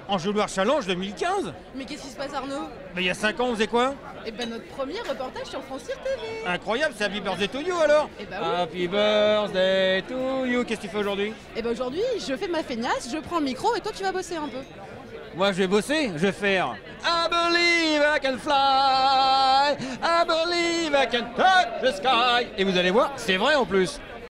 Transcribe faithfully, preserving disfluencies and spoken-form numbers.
Enjouloir Challenge deux mille quinze. Mais qu'est-ce qui se passe, Arnaud? Mais il y a cinq ans, on faisait quoi? Eh ben notre premier reportage sur France Cyr T V. Incroyable, c'est Happy Birthday to you alors. Eh ben oui. Happy Birthday to you. Qu'est-ce que tu fais aujourd'hui? Eh ben aujourd'hui, je fais ma feignasse, je prends le micro et toi tu vas bosser un peu. Moi je vais bosser, je vais faire I believe I can fly, I believe I can touch the sky. Et vous allez voir, c'est vrai en plus.